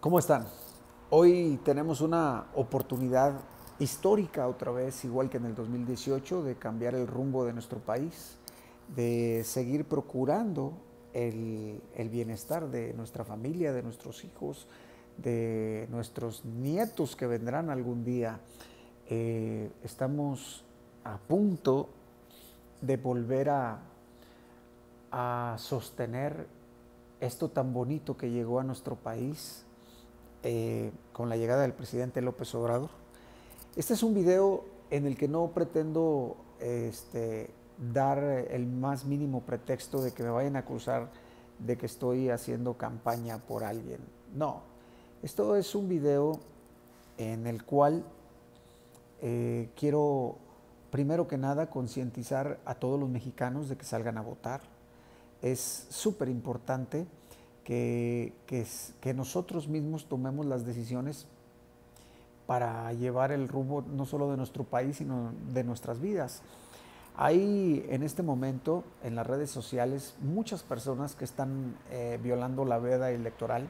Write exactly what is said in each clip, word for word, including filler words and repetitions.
¿Cómo están? Hoy tenemos una oportunidad histórica otra vez, igual que en el dos mil dieciocho, de cambiar el rumbo de nuestro país, de seguir procurando el, el bienestar de nuestra familia, de nuestros hijos, de nuestros nietos que vendrán algún día. Eh, estamos a punto de volver a, a sostener esto tan bonito que llegó a nuestro país eh, con la llegada del presidente López Obrador. Este es un video en el que no pretendo este, dar el más mínimo pretexto de que me vayan a acusar de que estoy haciendo campaña por alguien. No, esto es un video en el cual eh, quiero, primero que nada, concientizar a todos los mexicanos de que salgan a votar. Es súper importante que, que, que nosotros mismos tomemos las decisiones para llevar el rumbo no solo de nuestro país, sino de nuestras vidas. Hay en este momento en las redes sociales muchas personas que están eh, violando la veda electoral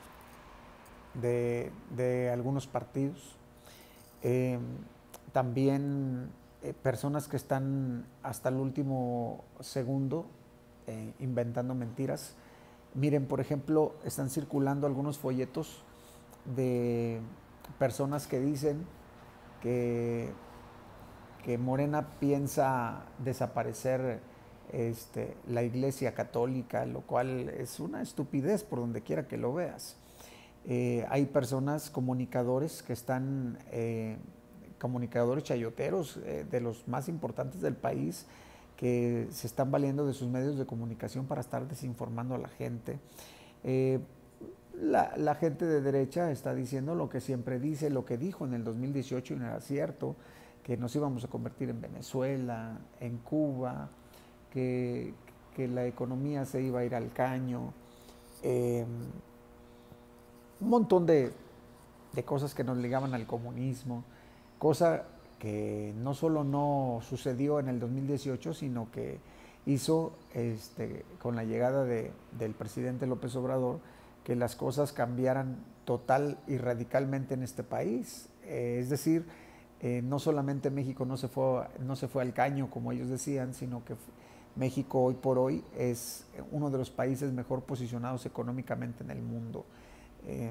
de, de algunos partidos. Eh, también eh, personas que están hasta el último segundo eh, inventando mentiras. Miren, por ejemplo, están circulando algunos folletos de personas que dicen que, que Morena piensa desaparecer este, la Iglesia Católica, lo cual es una estupidez por donde quiera que lo veas. Eh, hay personas, comunicadores, que están, eh, comunicadores chayoteros eh, de los más importantes del país, que se están valiendo de sus medios de comunicación para estar desinformando a la gente. Eh, la, la gente de derecha está diciendo lo que siempre dice, lo que dijo en el dos mil dieciocho y no era cierto, que nos íbamos a convertir en Venezuela, en Cuba, que, que la economía se iba a ir al caño. Eh, un montón de, de cosas que nos ligaban al comunismo, cosa que no solo no sucedió en el dos mil dieciocho, sino que hizo este, con la llegada de, del presidente López Obrador que las cosas cambiaran total y radicalmente en este país. Eh, es decir, eh, no solamente México no se, fue, no se fue al caño, como ellos decían, sino que México hoy por hoy es uno de los países mejor posicionados económicamente en el mundo. Eh,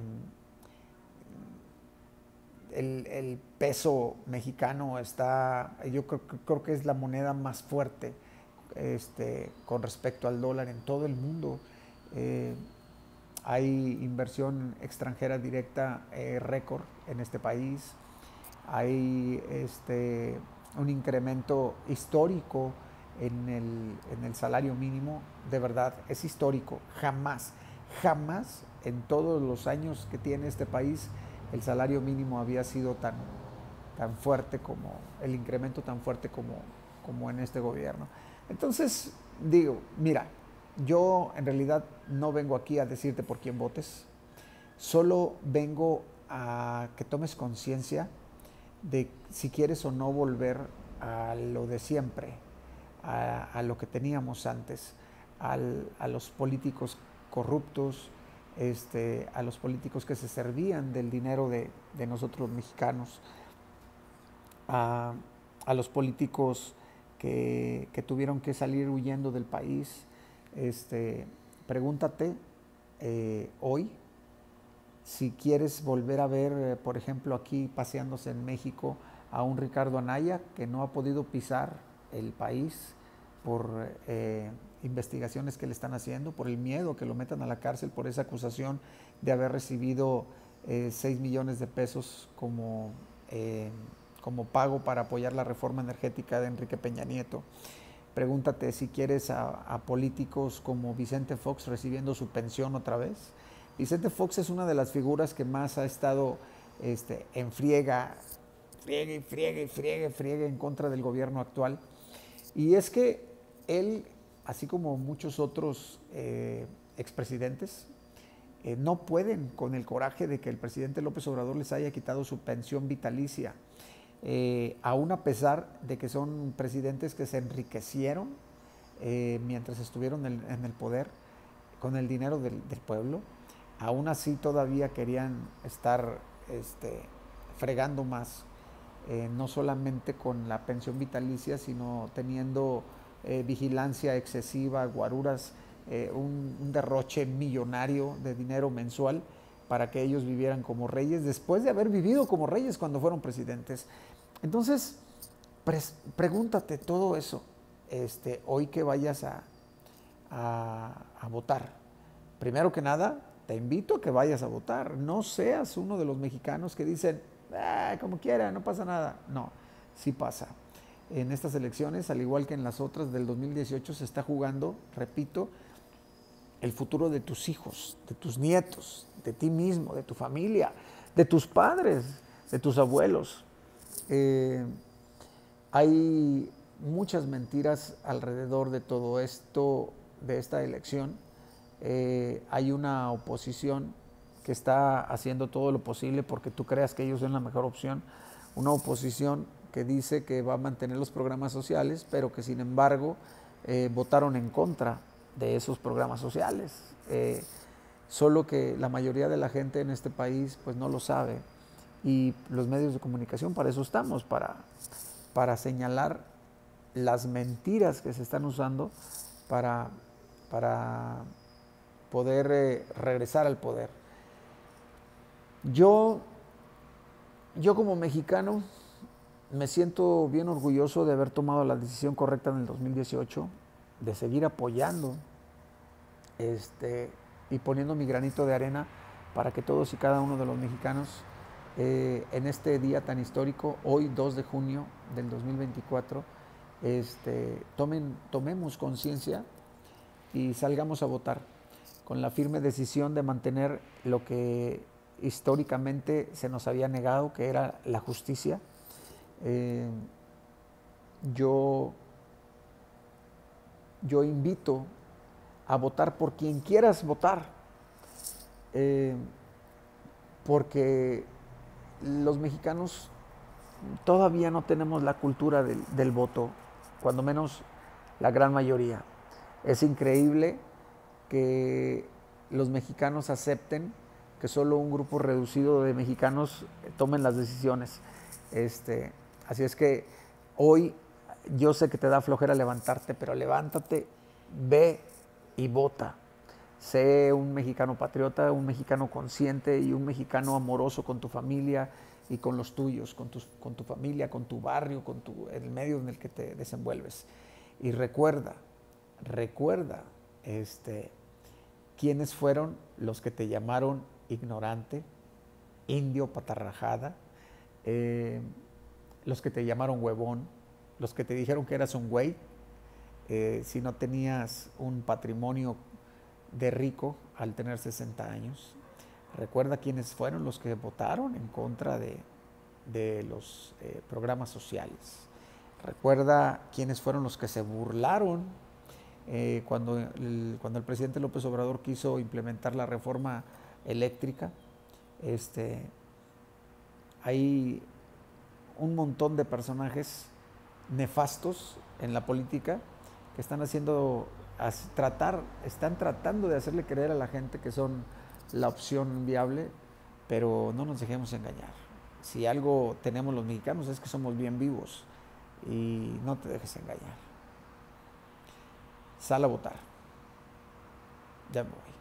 El, el, peso mexicano está, yo creo, creo, que es la moneda más fuerte este, con respecto al dólar en todo el mundo. Eh, hay inversión extranjera directa eh, récord en este país. Hay este, un incremento histórico en el, en el salario mínimo. De verdad, es histórico. Jamás, jamás en todos los años que tiene este país el salario mínimo había sido tan, tan fuerte como, el incremento tan fuerte como, como en este gobierno. Entonces, digo, mira, yo en realidad no vengo aquí a decirte por quién votes, solo vengo a que tomes conciencia de si quieres o no volver a lo de siempre, a, a lo que teníamos antes, al, a los políticos corruptos, Este, a los políticos que se servían del dinero de, de nosotros mexicanos, a, a los políticos que, que tuvieron que salir huyendo del país. Este, pregúntate eh, hoy si quieres volver a ver, eh, por ejemplo, aquí paseándose en México a un Ricardo Anaya que no ha podido pisar el país por eh, investigaciones que le están haciendo, por el miedo que lo metan a la cárcel por esa acusación de haber recibido eh, seis millones de pesos como, eh, como pago para apoyar la reforma energética de Enrique Peña Nieto. Pregúntate si quieres a, a políticos como Vicente Fox recibiendo su pensión otra vez. Vicente Fox es una de las figuras que más ha estado este, en friega, friegue, friegue, friegue, friegue en contra del gobierno actual. Y es que él, así como muchos otros eh, expresidentes, eh, no pueden con el coraje de que el presidente López Obrador les haya quitado su pensión vitalicia, eh, aún a pesar de que son presidentes que se enriquecieron eh, mientras estuvieron en, en el poder con el dinero del, del pueblo, aún así todavía querían estar este, fregando más, eh, no solamente con la pensión vitalicia, sino teniendo eh, vigilancia excesiva, guaruras, eh, un, un derroche millonario de dinero mensual para que ellos vivieran como reyes, después de haber vivido como reyes cuando fueron presidentes. Entonces, pres, pregúntate todo eso, este, hoy que vayas a, a, a votar. Primero que nada, te invito a que vayas a votar. No seas uno de los mexicanos que dicen, ah, como quiera, no pasa nada. No, sí pasa. En estas elecciones, al igual que en las otras del dos mil dieciocho, se está jugando, repito, el futuro de tus hijos, de tus nietos, de ti mismo, de tu familia, de tus padres, de tus abuelos. Eh, hay muchas mentiras alrededor de todo esto, de esta elección. Eh, hay una oposición que está haciendo todo lo posible porque tú creas que ellos son la mejor opción, una oposición que dice que va a mantener los programas sociales, pero que sin embargo eh, votaron en contra de esos programas sociales, eh, solo que la mayoría de la gente en este país pues no lo sabe, y los medios de comunicación para eso estamos, para, para señalar las mentiras que se están usando para, para poder eh, regresar al poder. Yo, yo como mexicano me siento bien orgulloso de haber tomado la decisión correcta en el dos mil dieciocho, de seguir apoyando este, y poniendo mi granito de arena para que todos y cada uno de los mexicanos eh, en este día tan histórico, hoy dos de junio del dos mil veinticuatro, este, tomen, tomemos conciencia y salgamos a votar con la firme decisión de mantener lo que históricamente se nos había negado, que era la justicia. Eh, yo, yo invito a votar por quien quieras votar, eh, porque los mexicanos todavía no tenemos la cultura del, del voto, cuando menos la gran mayoría. Es increíble que los mexicanos acepten que solo un grupo reducido de mexicanos tomen las decisiones. Este, así es que hoy yo sé que te da flojera levantarte, pero levántate, ve y vota. Sé un mexicano patriota, un mexicano consciente y un mexicano amoroso con tu familia y con los tuyos, con tu, con tu familia, con tu barrio, con tu, el medio en el que te desenvuelves. Y recuerda, recuerda, este, quiénes fueron los que te llamaron ignorante, indio, patarrajada, eh, los que te llamaron huevón, los que te dijeron que eras un güey, eh, si no tenías un patrimonio de rico al tener sesenta años. Recuerda quiénes fueron los que votaron en contra de, de los eh, programas sociales. Recuerda quiénes fueron los que se burlaron eh, cuando, el, cuando el presidente López Obrador quiso implementar la reforma eléctrica. Este, hay un montón de personajes nefastos en la política que están haciendo tratar, están tratando de hacerle creer a la gente que son la opción viable, pero no nos dejemos engañar. Si algo tenemos los mexicanos es que somos bien vivos y no te dejes engañar. Sal a votar. Ya me voy.